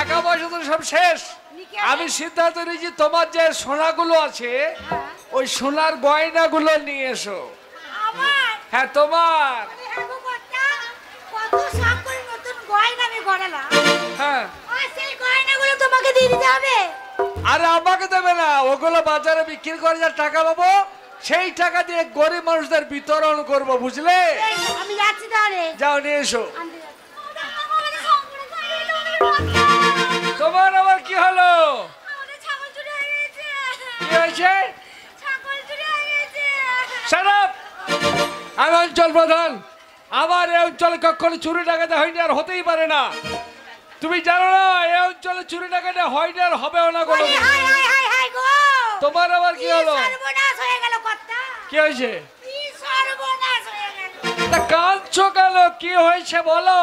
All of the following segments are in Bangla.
টাকা পয়সা তো সব শেষ। আমি সিদ্ধান্ত নিয়েছি তোমার যে সোনাগুলো আছে ওই সোনার গয়নাগুলো নিয়ে এসো। হ্যাঁ তোমার। হ্যাঁ তোমাকে দিয়ে দিতে হবে। আরে আমাকে দেবে না, ওগুলো বাজারে বিক্রি করে যা টাকা পাবো সেই টাকা দিয়ে গরিব মানুষদের বিতরণ করব, বুঝলে? আমি যাচ্ছি তাহলে। যাও নিয়ে এসো। তোমার আবার কি হলো? কি হয়েছে? আমি অঞ্চল প্রধান, আমার এই অঞ্চলে কখনো চুরি ডাকাতি হয়নি আর হতেই পারে না। তুমি জানো না এই অঞ্চলে চুরি ডাকাতি হয়নি আর হবেও না কোনো। তোমার আবার কি হলো? কি হয়েছে? কাঁদছো কেন? কি হয়েছে বলো?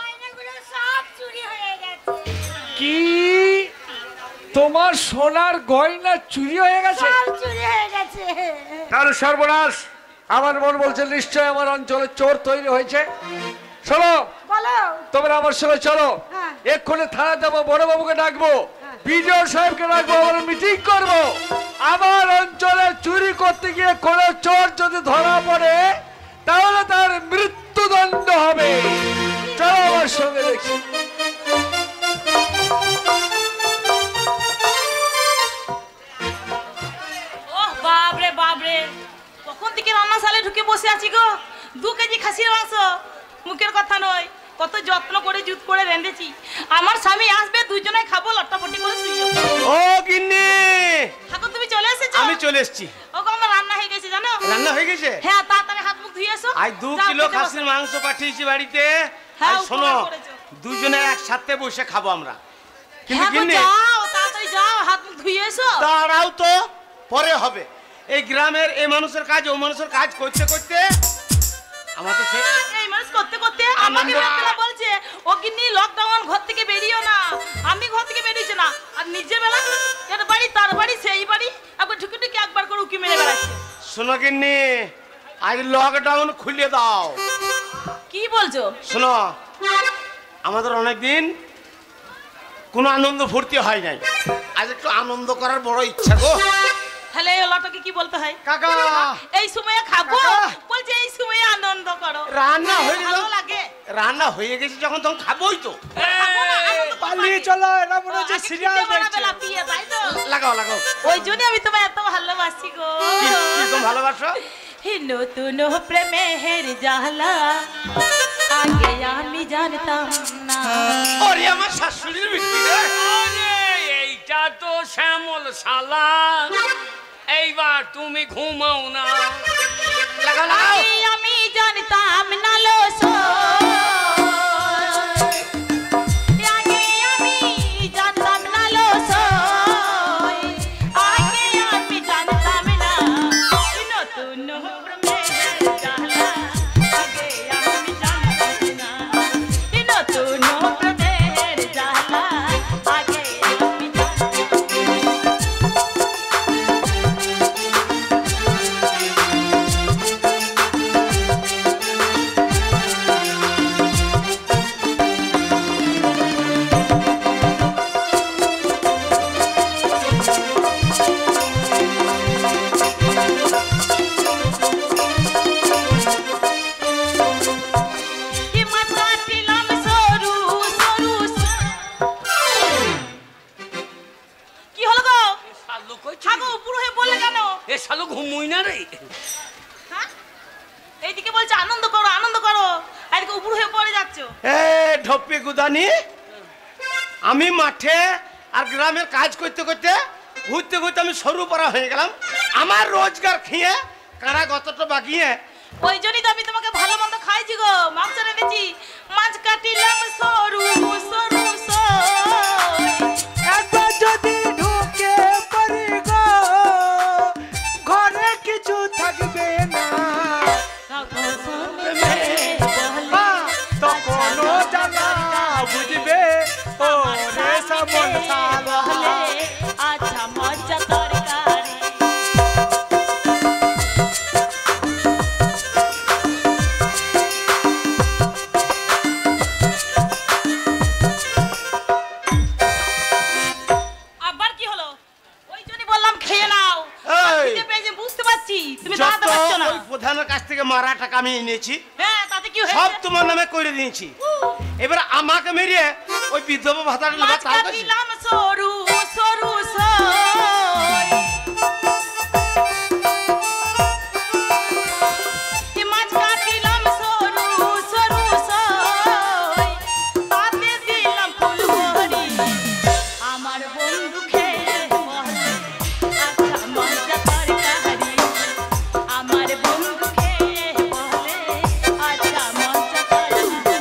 কি তোমার সোনার গয়না চুরি হয়ে গেছে? তাহলে সর্বনাশ। আমার মন বলছে নিশ্চয় আমার অঞ্চলে চোর তৈরি হয়েছে। শোনো, তোমরা আমার সঙ্গে চলো, এক্ষুনি থানা যাবো, বড়বাবুকে ডাকবো, বিডিও সাহেবকে ডাকবো, আমরা মিটিং করবো। আমার অঞ্চলে চুরি করতে গিয়ে কোন চোর যদি ধরা পড়ে তাহলে তার মৃত্যুদণ্ড হবে। চলো আমার সঙ্গে দেখি। বাবরে বাবরে, কখন থেকে রান্না সালে ঢুকে বসে আছি গো। 2 কেজি খাসির মাংস, মুখের কথা নয়, কত যত্ন করে জুত করে রেঁধেছি। আমার স্বামী আসবে, দুজনে খাবো, লট্টাপটি করে শুয়ে। ও গিন্নি, ঠাকুর তুমি চলে এসেছো? আমি চলে এসেছি। ও গো, আমার রান্না হয়ে গেছে জানো। রান্না হয়ে গেছে? হ্যাঁ, তাড়াতাড়ি হাত মুখ ধুয়ে এসো। আই 2 কিলো খাসির মাংস পাঠিয়েছি বাড়িতে। হ্যাঁ, শোনো, দুজনে একসাথে বসে খাবো আমরা। কিন্তু গিন্নি যাও, তাড়াতাড়ি যাও, হাত মুখ ধুয়ে এসো। দাঁড়াও তো, পরে হবে। এই গ্রামের এই মানুষের কাজ ও মানুষের কাজ করতে করতে আমার তো এই মানুষ করতে করতে আমাকে বেলা বলছে ও গিন্নি লকডাউন, ঘর থেকে বেরিয়েও না। আমি ঘর থেকে বেরিয়েছি না, আর নিজের বেলা এর বাড়ি তার বাড়ি সেই বাড়ি একবার ঢুকে ঢুকে একবার করে উকি মেরে বেড়াচ্ছে। শোনো গিন্নি, আজ লকডাউন খুলে দাও। কি বলছো? শোনো, আমাদের অনেকদিন কোনো আনন্দ ফুর্তি হয় নাই, আজ একটু আনন্দ করার বড় ইচ্ছা গো। তাহলে এই লটাকে কি বলতে হয়? কাকা, এই সময়ে খাবো বলছে, এই সময়ে আনন্দ করো। রান্না হয়ে গেল, ভালো লাগে। রান্না হয়ে গেছে যখন তখন খাবোই তো। পালিয়ে চলো, এটা মনে হচ্ছে সিরিয়াল দেখছে। লাগাও লাগাও। ওই জন্য আমি তোমায় এত ভালোবাসি গো। কিরকম ভালোবাসো? নতুন প্রেমের জ্বালা আগে আমি জানতাম না। ওরে আমার শাশুড়ির বিটি রে। আরে এইটা তো শ্যামল শালা। এইবার তুমি ঘুমাও না। লাগাও লাগাও। আমি জানতাম না লো ঘুমুই না রে। এইদিকে বলছে আনন্দ করো আনন্দ করো, আজকে উপর হয়ে পড়ে যাচ্ছ। এ ঢপ্পি গুদানি, আমি মাঠে আর গ্রামের কাজ করতে করতে ঘুরতে ঘুরতে আমি সরু পাড়া হয়ে গেলাম। আমার রোজগার খেয়ে কারা কতটা বাকিয়ে, ওই জন্যই তো আমি তোমাকে ভালো মন্দ খাইছি গো। মাংস রেঁধেছি, মাছ কাটিলাম সরু সরু একবার যদি ঢুকে পড়ি গো ঘরে কিছু থাকবে না, তখন জানা বুঝবে ও রে সামন সালা। আচ্ছা মজা তরকারি। প্রধানের কাছ থেকে মারা টাকা আমি এনেছি, হ্যাঁ তাতে কি সব হয়েছে? তোমার নামে করে দিয়েছি। এবার আমাকে মেরিয়ে ওই বিধবা ভাতাটা নেবা, মাছ তাও তো কাটিলাম সরু সরু সই। এ মাছ কাটিলাম সরু সরু সই। তাতে দিলাম ফুলবড়ি। আমার বন্ধু খেয়ে বলে, আচ্ছা মজা তরকারি। আমার বন্ধু খেয়ে বলে, আচ্ছা মজা তরকারি।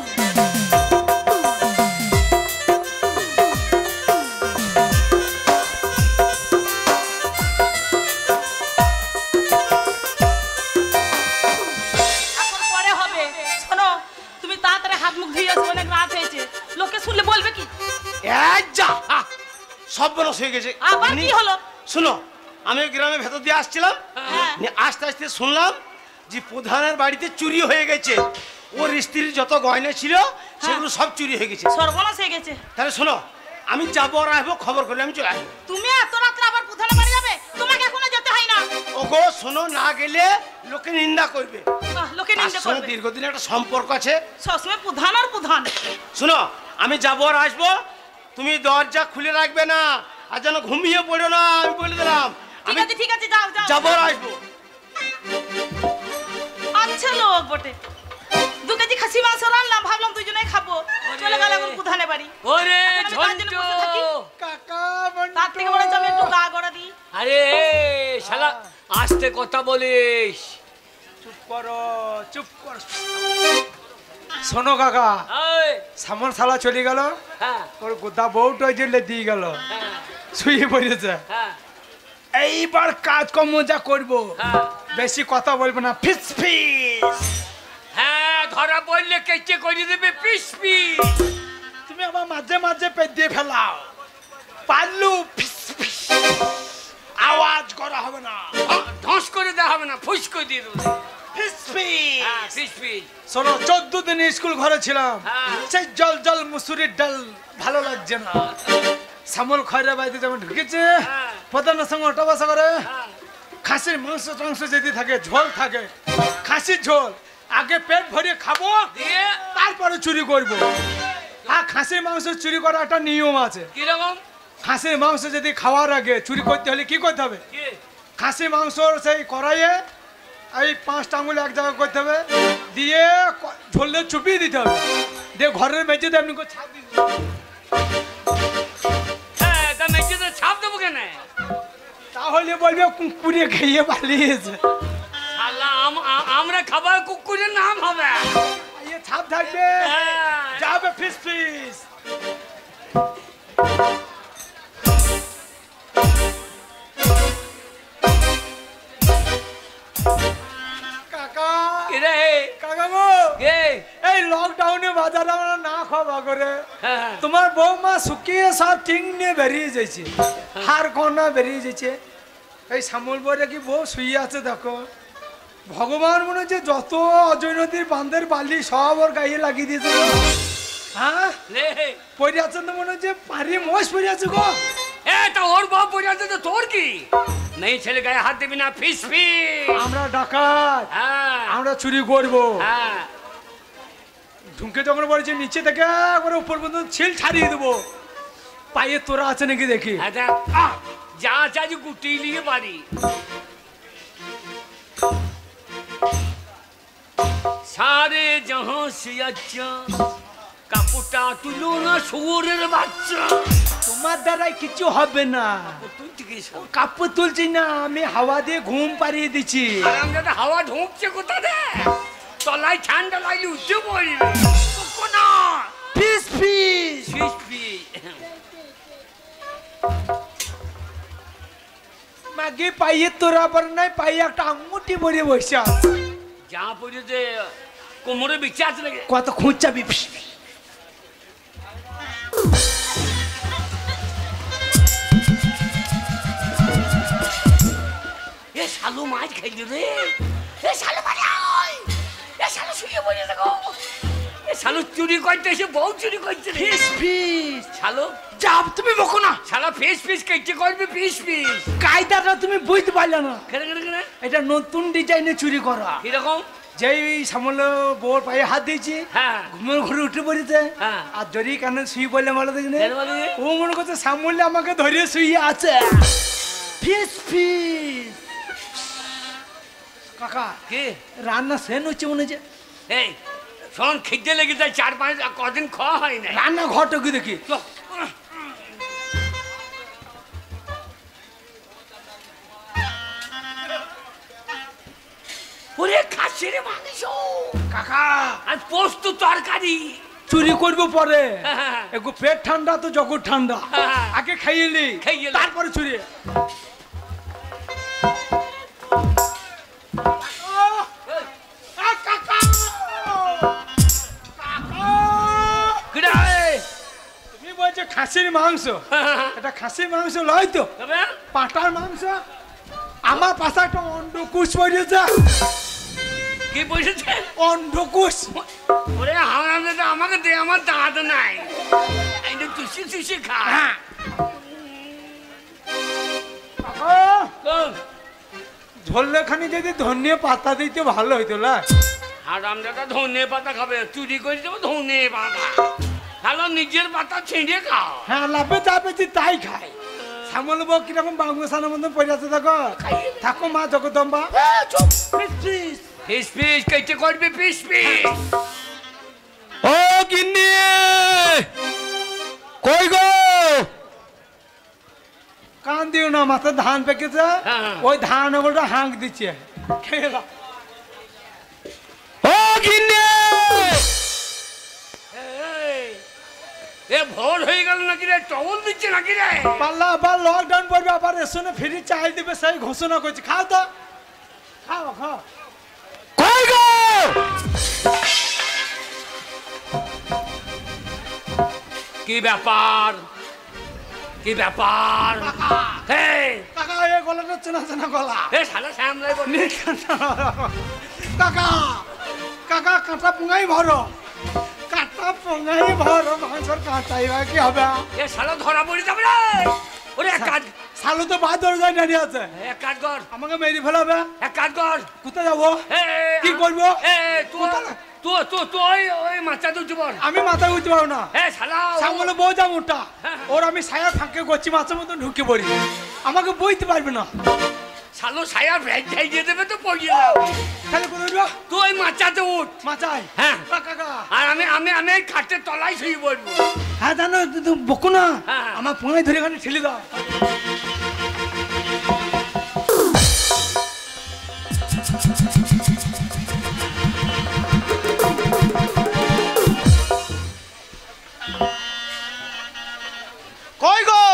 এখন পরে হবে। শোনো, তুমি তাড়াতাড়ি হাত মুখ ধুয়ে আসো, অনেক রাত হয়েছে। লোকে শুনলে বলবে কি? এই যা, সব বনস হয়ে গেছে। আবার কি হলো? শুনো, আমি ওই গ্রামের ভেতর দিয়ে আসছিলাম, হ্যাঁ। নিয়ে আস্তে আস্তে শুনলাম যে প্রধানের বাড়িতে চুরি হয়ে গেছে। ওর স্ত্রীর যত গয়না ছিল সেগুলো সব চুরি হয়ে গেছে। সর্বনাশ হয়ে গেছে। তাহলে শোনো, আমি যাবো আর আসবো, খবর করলে আমি চলে আসবো। তুমি এত রাত্রে আবার প্রধানের বাড়ি যাবে? তোমাকে এখনো যেতে হয় না। ওগো শোনো, না গেলে লোকে নিন্দা করবে। লোকে তার নিন্দে সঙ্গে করবে। দীর্ঘদিন একটা সম্পর্ক আছে। সবসময় প্রধান আর প্রধান। শোনো, আমি যাবো আর আসবো, তুমি দরজা খুলে রাখবে না, আর যেন ঘুমিয়ে পড়ো না, আমি বলে দিলাম। ঠিক আমি আছে ঠিক আছে, যাও যাও। যাবো আর আসবো। আচ্ছা লোক বটে। 2 কেজি খাসি মাংস রান্নাম, ভাবলাম দুজনেই খাবো। চলে গেল এখন প্রধানের বাড়ি। ওরে এখন আমি তার জন্য বসে থাকি। কাকা তার থেকে বড় আমি একটু গা গড়া দিই। আরে শালা আস্তে কথা বলিস। চুপ করো, চুপ কর। শোনো কাকা, এই, সামন শালা চলে গেল, হ্যাঁ ওর গোদা বউটা জেলে দিয়ে গেল, হ্যাঁ শুয়ে পড়েছে। হ্যাঁ এইবার কাজকর্ম যা করবো, হ্যাঁ বেশি কথা বলবো না, ফিস ফিস। হ্যাঁ, ধরা পড়লে কেটে করে দেবে পিস পিস। তুমি আবার মাঝে মাঝে পেট দিয়ে ফেলাও, পারলু ফিস ফিস, আওয়াজ করা হবে না, ধ্বংস করে দেওয়া হবে না, ফুস করে দিয়ে দেবো। ফিস ফিস। হ্যাঁ পিস পিস। শোনো, 14 দিন স্কুল ঘরে ছিলাম, হ্যাঁ। সেই জল জল মুসুরির ডাল ভালো লাগছে না। শ্যামল খয়রা বাড়িতে যেমন ঢুকেছে, হ্যাঁ। প্রধানের সঙ্গে ওটা বসা করে, হ্যাঁ খাসির মাংস টাংস যদি থাকে, ঝোল থাকে, খাসির ঝোল আগে পেট ভরিয়ে খাবো, দিয়ে তারপরে চুরি করবো। আর খাসির মাংস চুরি করার একটা নিয়ম আছে। কিরকম? খাসির মাংস যদি খাওয়ার আগে চুরি করতে হলে কি করতে হবে? কি? খাসি মাংস সেই কড়াইয়ে এই 5টা আঙুল এক জায়গায় করতে হবে, দিয়ে ঝোলে চুপিয়ে দিতে হবে, দিয়ে ঘরের মেঝেতে এমনি করে ছাপ দিয়ে দিতে হবে। হ্যাঁ, তা মেঝেতে ছাপ দেবো কেন? তাহলে বলবে কুকুরে খেয়ে পালিয়েছে। শালা আমরা খাবার কুকুরের নাম হবে। ইয়ে ছাপ থাকবে, হ্যাঁ। যাবে ফিস ফিস। কাকা, কিরে? কাকা গো, কে? এই লকডাউনে বাজারে আমরা না খাওয়া করে হ্যাঁ। তোমার বৌমা শুকিয়ে সব টিং নিয়ে বেরিয়ে যাচ্ছে, হার কন্যা বেরিয়ে যাচ্ছে। এই সামল বলে কি বউ শুয়ে আছে দেখো, ভগবান মনে হচ্ছে যত অজয় নদীর বাঁধের বালি সব ওর গায়ে লাগিয়ে দিয়েছে। হ্যাঁ, লে। পড়ে আছে তো মনে হচ্ছে পারি মোষ পড়ে আছে গো। এ তা ওর বাপ পড়ে আছে তো তোর কি? নেই ছেলে গায়ে হাত দিবি না, ফিস ফিস। আমরা ডাকাত, হ্যাঁ আমরা চুরি করবো। হ্যাঁ ঢুকে যখন বলেছি নিচে থেকে একবারে উপর পর্যন্ত ছিল ছাড়িয়ে দেবো, পায়ে তোরা আছে নাকি দেখি। আচ্ছা, যা চাই গুটি নিয়ে বাড়ি। সারে জাহাঁ সে আচ্ছা, কাপড়টা তুলো না শুয়োরের বাচ্চা। তোমার দ্বারাই কিছু হবে না, তুই থেকে কাপড় তুলছি না, আমি হাওয়া দিয়ে ঘুম পাড়িয়ে দিচ্ছি। আমাদের হাওয়া ঢুকছে কোথা রে? তলায় ঠান্ডা লাগলে উঠে পড়বে। না ফিস ফিস। ফিস ফিস। মাগে পাইয়ে তোরা পর নাই, পাইয়ে একটা আঙুটি পরে বসে আছে। যা পড়েছে কোমরে বিচ্ছে আছে নাকি? কত খুঁচাবি? এ শালু মাছ খাইলি রে। এ শালু বাড়ি আয়। এ শালু শুয়ে পড়ে দেখো। এ শালু চুরি করতে এসে বউ চুরি করছে রে। ফিস ফিস। শালু যাব তুমি বকো না। শালা ফিস ফিস কেটে করবি পিস পিস। কায়দাটা তুমি বুঝতে পারলে না। কেন কেন কেন? এটা নতুন ডিজাইনে চুরি করা। কিরকম? যেই সামল বোর পায়ে হাত দিয়েছি, হ্যাঁ। ঘুমের ঘরে উঠে পড়েছে, হ্যাঁ। আর জড়ি কানে শুয়ে পড়লে মারা দেখিনি। কেন বলবি? ও মনে করছে সামলে আমাকে ধরিয়ে শুয়ে আছে। ফিস ফিস। কাকা কি রান্না সেন হচ্ছে মনে হচ্ছে। এই শোন, খিদে লেগে যায়, 4-5 কদিন খাওয়া হয় না। রান্না ঘরটা কি দেখি। ওরে খাসির মাংস কাকা আর পোস্ত তরকারি। চুরি করবো পরে, হ্যাঁ। একটু পেট ঠান্ডা তো জগৎ ঠান্ডা, হ্যাঁ। আগে খাইয়ে নি খাইয়ে নে। তারপরে চুরি। তুমি বলছো খাসির মাংস, এটা খাসির মাংস লয় তো, তবে পাটার মাংস। আমার পাশে একটা অন্ডকুশ পড়েছে। কি বসেছে? অন্ডকুশ। ওরে হারামজাদা, আমাকে দে, আমার দাঁত নাই। এই যে চুষি চুষি খা। কোন? ঝোলে খানি যদি ধনিয়া পাতা দিতে ভালো হইতো না। হারামজাদা ধনে পাতা খাবে, চুরি করে দেবো ধনে পাতা। তাহলে নিজের পাতা ছিঁড়ে খাও। হ্যাঁ, লাভে চাপেছি তাই খাই। সামল বউ কিরকম বাংলার মতন পড়ে আছে দেখো। থাকো মা জগদম্বা। পিস পিস কেটে করবি পিস পিস। ও গিন্নি, কই গো? কান দিও না, মাথায় ধান পেকেছে, হ্যাঁ। ওই ধান ওগুলো হাঁক দিচ্ছে। খেয়ে নাও। ও গিন্নি, এ ভোর হয়ে গেল নাকি রে? টবল দিচ্ছে নাকি রে? পাল্লা আবার লকডাউন পড়বে, আবার রেশনে ফ্রি চাল দিবে, সেই ঘোষণা করছে। খাও তো, খাও খাও। কই গো? কি ব্যাপার? কি ব্যাপার? এই, কাকা এই গলাটা চেনা চেনা গলা। এ শালা সামলাই বল। কাকা কাকা কাঁটা পুঙ্গাই ভরো, কাঁটা পুঙ্গাই ভরো, মাংসের কাঁটাই বা কি হবে। এ শালা ধরা পড়ে যাবে রে। ওরে এক কাজ, শালু তো বাদ দরজায় দাঁড়িয়ে আছে, এক কাজ কর, আমাকে মেরে ফেলাবে। এক কাজ কর। কোথায় যাবো? কি করবো? তুই ওই মাথা দুটো বল। আমি মাথায় উঠতে পারবো না। এ শালা সামনে বউ যা মোটা, হ্যাঁ। ওর আমি সায়া ফাঁকে করছি, মাছের মতন ঢুকে পড়ি, আমাকে বইতে পারবে না। শালো সায়া ভ্যাজ যাই দিয়ে দেবে তো পড়িয়ে দাও। তাহলে কোথায় উঠবো? তুই ওই মাচাতে উঠ। মাথায়? হ্যাঁ। কাকা আর আমি আমি আমি এই খাটের তলায় শুয়ে পড়বো। হ্যাঁ জানো, বকো না, হ্যাঁ। আমার পুঙ্গাই ধরে এখানে ঠেলে দাও। কই গো?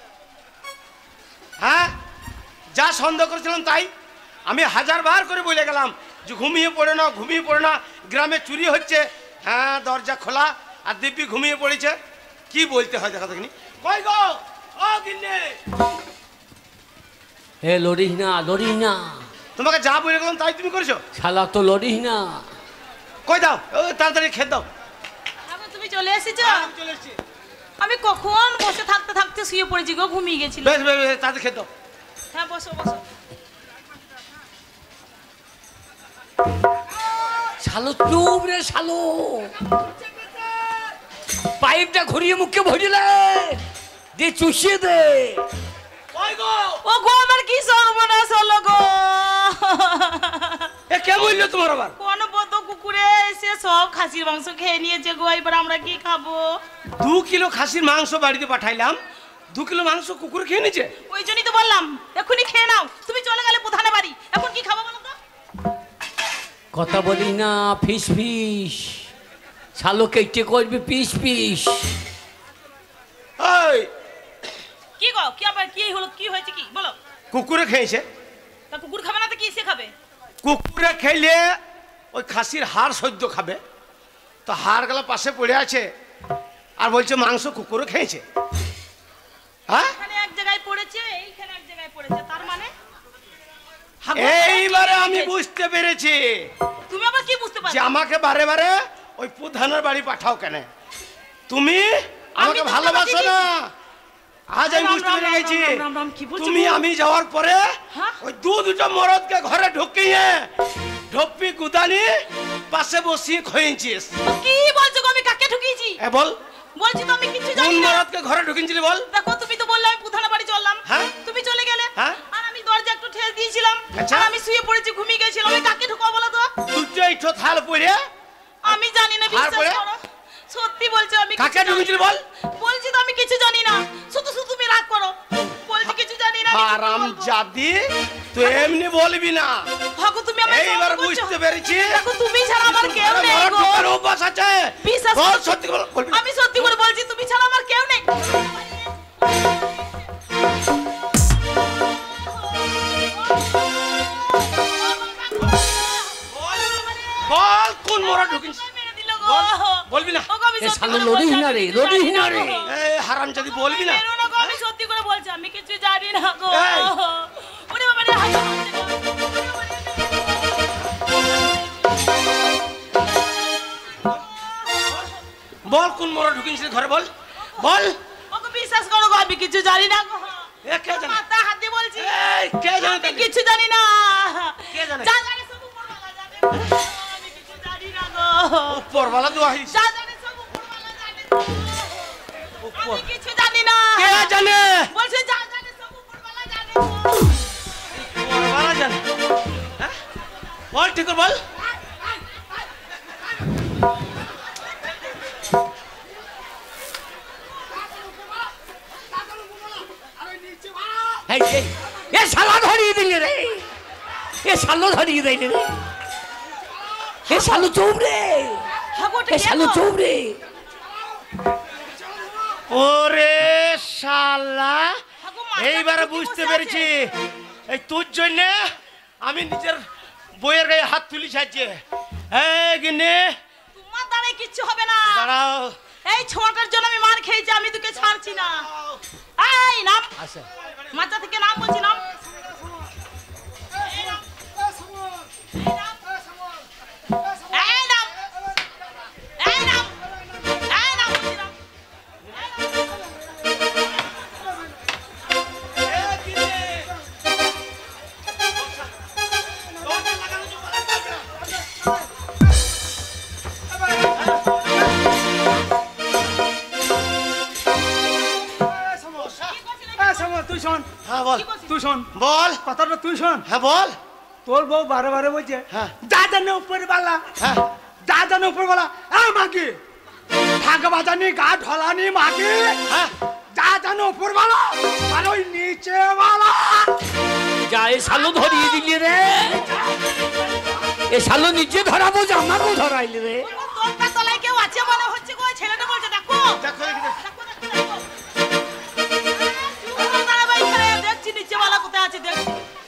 হ্যাঁ, যা সন্দেহ করেছিলাম তাই। আমি 1000বার করে বলে গেলাম যে ঘুমিয়ে পড়ে না, ঘুমিয়ে পড়ে না, গ্রামে চুরি হচ্ছে। হ্যাঁ, দরজা খোলা আর দিব্যি ঘুমিয়ে পড়েছে। কি বলতে হয় দেখা দেখিনি। কই গো? ও গিন্নি, এ লড়িস না, লড়িস না। তোমাকে যা বলে গেলাম তাই তুমি করেছো। শালা তো লড়িস না। কই দাও, ও তাড়াতাড়ি খেয়ে দাও। এখন তুমি চলে এসেছো? আমি চলে এসেছি। আমি কখন বসে থাকতে থাকতে শুয়ে পড়েছি গো, ঘুমিয়ে গেছিল। বেশ বেশ বেশ, তাড়াতাড়ি খেয়ে দাও। হ্যাঁ, বসো বসো। শালো চুপ রে শালো। পাইপটা ঘুরিয়ে মুখে ভরিলে দিয়ে চুষিয়ে দে। কই গো? ও গো, আমার কি সর্বনাশ হলো গো। এ কে বললো তোমার আবার? কোন বদ কুকুরে এসে সব খাসির মাংস খেয়ে নিয়েছে গো, এবার আমরা কি খাবো? 2 কিলো খাসির মাংস বাড়িতে পাঠাইলাম, 2 কিলো মাংস কুকুর খেয়ে নিচ্ছে। ওই জন্যই তো বললাম এখনই খেয়ে নাও। তুমি চলে গেলে প্রধানের বাড়ি, এখন কি খাবো বলো তো? কথা বলি না, ফিস ফিস। শালো কেটে করবি পিস পিস। ওই কি গো, কি আবার কি হলো, কি হয়েছে কি বলো? কুকুরে খেয়েছে। তা কুকুর খাবে না তো কি সে খাবে? কুকুরে খেলে ওই খাসির হাড় সহ্য খাবে, তো হাড় গুলো পাশে পড়ে আছে আর বলছে মাংস কুকুরে খেয়েছে। হ্যাঁ, এখানে এক জায়গায় পড়েছে, এইখানে এক জায়গায় পড়েছে, তার মানে এইবারে আমি বুঝতে পেরেছি তুমি আবার কি বুঝতে যে পারছো? আমাকে বারে বারে ওই প্রধানের বাড়ি পাঠাও কেন? তুমি আমাকে তো ভালোবাসো তোমাকে না, আজ আমি বুঝতে পেরে গেছি রাম, রাম, কি বলছো তুমি গো? আমি যাওয়ার পরে হ্যাঁ? ওই দুটো মরদকে ঘরে ঢুকিয়ে ঢপ্পি গুদানি পাশে বসিয়ে খয়েছিস। কি বলছো গো? আমি কাকে ঢুকিয়েছি? বল বলছি তো আমি কিছু কোন জানি না। মরদকে ঘরে ঢুকিয়েছিলি বল? দেখো তুমি তো বললে আমি প্রধান বাড়ি চললাম, হ্যাঁ? তুমি চলে গেলে, হ্যাঁ? আর আমি দরজা একটু ঠেস দিয়েছিলাম, আচ্ছা। আর আমি শুয়ে পড়েছি, ঘুমিয়ে গেছিলাম। আমি কাকে ঢুকাবো বলো তো? দুটো ইটো থাল পড়ে আমি জানি না, বিশ্বাস তারপরে? করো। সত্যি বলছি আমি কাকে কিছু জানি ঢুকিয়েছিলি না। বল? বলছি তো আমি কিছু জানি না, শুধু শুধু তুমি রাগ করো। বলছি কিছু জানি না। আমি কি আরাম বলবো? জাদি তুই এমনি বলবি না। ভাগো তুমি আমার এইবার সঙ্গ করছো। বুঝতে পেরেছি দেখো তুমি ছাড়া আমার কেউ নেই ঘরে গো। ঢোকার অভ্যাস আছে। বিশ্বাস বল করো। সত্যি করে বলবি। আমি সত্যি করে বলছি তুমি ছাড়া আমার কেউ নেই। বল কোন মরদ ঢুকিস? মেরে দিল গো। বল, বলবি না? ওগো, আমি এ সত্যি শালো করে লড়িস বলছি, না আমি রে, কিছু লড়িস জানি না রে। গো। এই হারাম জাদি বলবি না? মেরো না গো, আমি সত্যি করে বলছি আমি কিছু জানি না গো। এই। ওরে বাবা রে, হাত ধরছে গো। বল কোন মরদ ঢুকিয়েছিলি ঘরে বল? বল। ওগো, বিশ্বাস করো গো, আমি কিছু জানি না গো। এ কে জানে? মাথায় হাত দিয়ে বলছি এই কে জানে আমি তাকে? কিছু জানি না। কে জানে? যা জানে সব উপরওয়ালা জানে গো। আমি কিছু জানি না গো। উপরওয়ালা দোয়াইস। যা জানে সব উপরওয়ালা জানে গো। উপর আমি কিছু জানি না। কে জানে? বলছে যা জানে সব উপরওয়ালা জানে গো। উপরওয়ালা জানে। হ্যাঁ? বল ঠিক করে বল। এই এই, এ শালা ধরিয়ে দিলে রে, এ শালো ধরিয়ে দিলে রে, এ শালো চুপ রে, হ্যাঁ গো, ওটা এ কে শালো গো? চুপ রে। ওরে শালা হ্যাঁ গো, মাথা এইবারে ঢুকে বুঝতে বসে পেরেছি আছে। এই তোর জন্য আমি নিজের বইয়ের গায়ে হাত তুলি ছাড়ছে। এই গিন্নি তোমার দ্বারাই কিচ্ছু হবে না। দাঁড়াও। এই ছোটটার জন্য আমি মার খেয়েছি, আমি তোকে ছাড়ছি না। এই নাম, আচ্ছা মাথা থেকে নাম বলছি, নাম। এই নাম। এই নাম। এই নাম। এই নাম বলছি, নাম। এই গিন্নি। দরজা লাগানো তো পারা যাবে না। তুই শোন, হ্যাঁ বল। কি করছিস? তুই শোন, বল। কথাটা তুই শোন। হ্যাঁ বল। তোর বউ বারে বারে বলছে হ্যাঁ। যা জানে উপরে বালা, হ্যাঁ যা জানে উপরে বালা। মাকে ঢাকা বাজানি, গা ঢলানি, মাকে হ্যাঁ যা জানে উপর বালা আর ওই নিচে বালা। যা, এ শালো ধরিয়ে দিলি রে, এ শালো নিজে ধরাবো যে আমাকেও ধরাইলি রে। তোর তলায় কেউ আছে মনে হচ্ছে গো। ছেলেটা বলছে দেখো। দেখো দেখি দেখো। দেখো, দেখো, দেখো। দাঁড়াবো এখানে, দেখছি নিচেওয়ালা কোথায় আছে, দেখছি।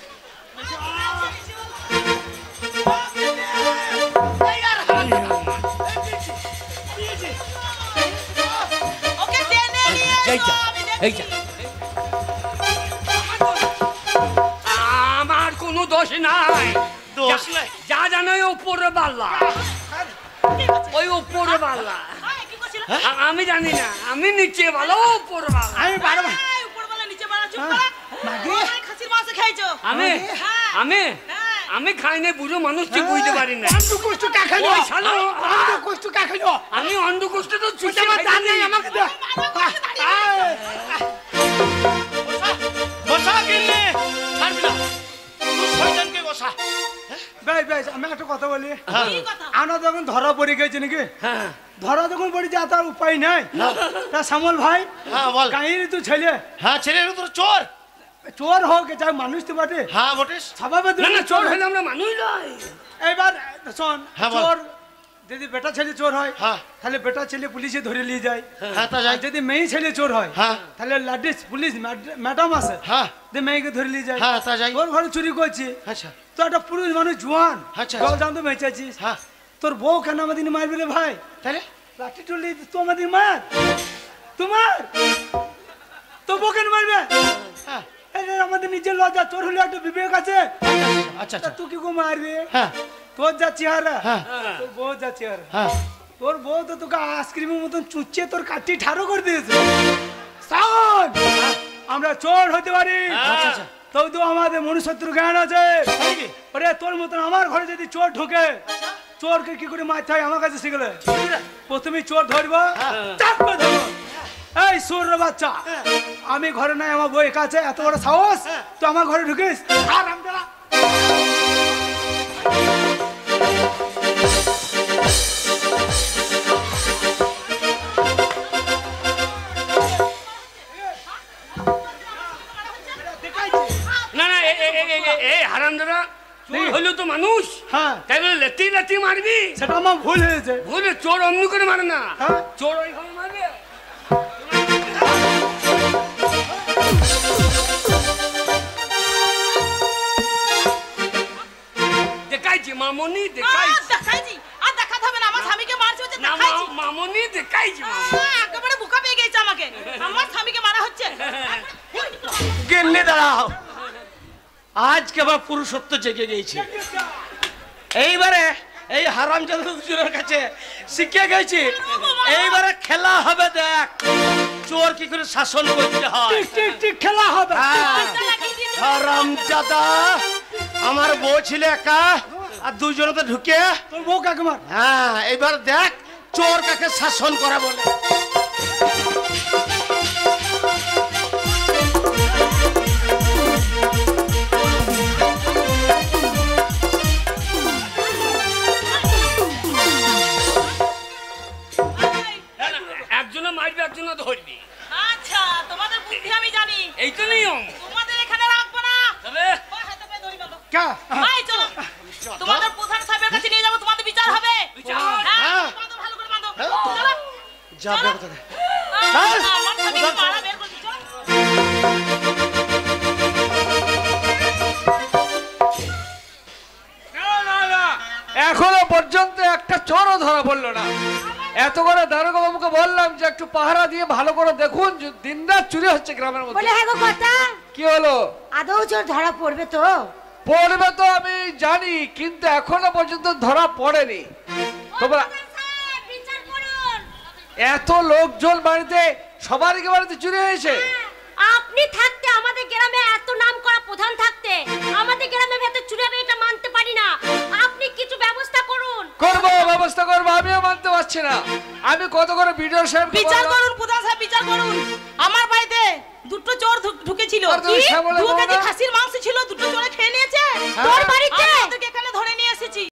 ওকে টেনে নিয়ে এই এসো, যা, আমি এই দেখছি। যা। আমার কোনো দোষ নাই, দোষ নাই। যা জানো ওই উপরে বাল্লা, ঠিক আছে। ওই উপরে বাল্লা। এই, কি করছিল? আমি জানি না, আমি নিচে ভালো উপরে বাল্লা। আমি বারে বারে এই, উপরবেলা নিচে বাড়া, চুপ করো। ওখানে খাসির মাংস খাইছো? আমি হ্যাঁ। আমি হ্যাঁ। আমি খাই না, বুড়ো মানুষ ঠিক বুঝতে পারি না। অন্ধ কষ্ট কা খাইলো, ওই শালো, অন্ধ কষ্ট কা খাইলো। আমি অন্ধ কষ্ট তো চুষে আমার দান নেই, খাইছি। আমাকে দে। বসা গিন্নি। ছাড়বি না। তুই শয়তানকে বসা। বেশ বেশ, আমি একটা কথা বলি। কি কথা? আমরা যখন ধরা পড়ে গেছি নাকি, হ্যাঁ ধরা যখন পড়েছে আর তার উপায় নাই, তা শ্যামল ভাই হ্যাঁ বল। কাহিনী তো ছেলে হ্যাঁ ছেলের তোর চোর। চোর হোক চাই মানুষ তো বটে, হ্যাঁ বটিস। স্বভাবে না না, চোর হলে আমরা মানুষ নয়। এইবার শোন, হ্যাঁ, বল। চোর যদি বেটা ছেলে চোর হয় হ্যাঁ। তাহলে বেটা ছেলে পুলিশে ধরে নিয়ে যায়। হ্যাঁ তা যাই। আর যদি মেয়ে ছেলে চোর হয় হ্যাঁ। তাহলে লাডিস পুলিশ ম্যাডাম আছে, হ্যাঁ যে মেয়েকে ধরে নিয়ে যায়। হ্যাঁ তা যাই। তোর ঘরে চুরি করছি, আচ্ছা তো একটা পুরুষ মানুষ জোয়ান, আচ্ছা, জল আচ্ছা। জানতো বেঁচেছিস, হ্যাঁ তোর বউ কেন আমাদের মারবি রে ভাই? তাহলে লাঠি টুলি তো আমাদের মার, তোমার তো বউ কেন মারবে? হ্যাঁ এই যে আমাদের নিজের লজ্জা, তোর হলে একটা বিবেক আছে, আচ্ছা তা আচ্ছা তুই কি গো মারবি? হ্যাঁ তোর যা চেহারা, হ্যাঁ তোর বউ যা চেহারা, হ্যাঁ তোর বউ তো তোকে আইসক্রিমের মতন চুচ্ছে তোর কাঠি ঠাড়ো করে দিয়েছে। শোন, আমরা চোর হতে পারি, আচ্ছা, আচ্ছা। তবু তো আমাদের মনুষ্যত্ব জ্ঞান আছে। তাই কি? ওরে তোর মতন আমার ঘরে যদি চোর ঢোকে, চোরকে কি করে মারতে হয় আমার কাছে শিখলে। প্রথমে চোর ধরবো, চাপ করে ধরবো। এই সুর বাচ্চা, আমি ঘরে নাই, আমার বই কাছে, এত বড় সাহস তো আমার ঘরে ঢুকিস? হারামজাদা। না না, এই হারামজাদা, তুই হইলো তো মানুষ, হ্যাঁ, তাই বলে লেতি লেতি মারবি? সেটা আমার ভুল হয়েছে। ভুলে চোর অন্য করে মারে না, হ্যাঁ। চোর ওইভাবে মারবে। দেখাইছি মামনি, দেখাইছি। দেখাইছি আর দেখাতে হবে না, আমার স্বামীকে মারছে হচ্ছে না দেখাইছি। মামনি, দেখাইছি। একেবারে বুকা পেয়ে গেছে আমাকে, আমার স্বামীকে মারা হচ্ছে। গেলে দাঁড়াও, আজকে আবার পুরুষত্ব জেগে গেছে। এইবারে এই হারামজাদা দুজনের কাছে শিখে গেছি, এইবারে খেলা হবে। দেখ চোর কি করে শাসন করতে হয়। টিক টিক টিক খেলা হবে। হ্যাঁ। হারামজাদা, আমার বউ ছিল একা আর দুজনে তো ঢুকে। তোর বউ কাকে মার? হ্যাঁ, এবার দেখ চোর কাকে শাসন করা বলে। একজনে মারবি, একজনে ধরবি। আচ্ছা, তোমাদের বুদ্ধি আমি জানি, এই তো নিয়ম। তোমাদের এখানে রাখবো না। তবে ওই হাতে পায়ে দড়ি বাঁধো। কা? ভাই চলো, তোমাদের প্রধান সাহেবের কাছে নিয়ে যাবো, তোমাদের বিচার হবে। বিচার? হ্যাঁ, বাঁধো, ভালো করে বাঁধো। হ্যাঁ। চলো। যাবে চলো। কোথায়? আমার স্বামীকে মারা বের করছি, চলো। না না না, এখনো পর্যন্ত একটা চোরও ধরা পড়লো না। এত করে দারোগা বাবুকে বললাম যে একটু পাহারা দিয়ে ভালো করে দেখুন, যে দিনরাত চুরি হচ্ছে গ্রামের বলে মধ্যে। হ্যাঁ গো কথা, কি হলো? আদৌ চোর ধরা পড়বে তো? পড়বে তো আমি জানি, কিন্তু এখনো পর্যন্ত ধরা পড়েনি। তোমরা বিচার করুন। এত লোকজন বাড়িতে, সবারই কি বাড়িতে চুরি হয়েছে? আপনি থাকতে, আমাদের গ্রামে এত নাম করা প্রধান থাকতে, আমাদের গ্রামে ভেতর চুরি হবে এটা মানতে পারি না। আপনি কিছু ব্যবস্থা করুন। করবো, ব্যবস্থা করবো, আমিও মানতে পারছি না। আমি কত করে বিডিও সাহেব বিচার করুন, প্রধান সাহেব বিচার করুন। আমার বাড়িতে দুটো চোর ঢুকেছিল, আর তুমি শ্যামলা 2 বলো কেজি না? খাসির মাংস ছিল, দুটো চোরে খেয়ে নিয়েছে। তোর বাড়িতে? আমি ওদেরকে এখানে ধরে নিয়ে এসেছি।